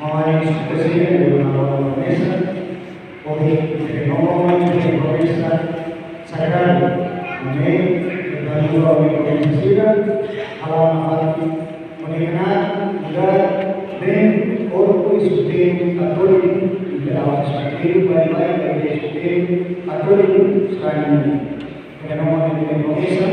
Mengenai presiden dan beberapa mesa, oleh nomor yang berprofesi saudara ini dan juga oleh presiden alamat mengenai juga dan orang istri katolik dalam istri baik-baik dari istri katolik selain ini. Nomor yang berprofesi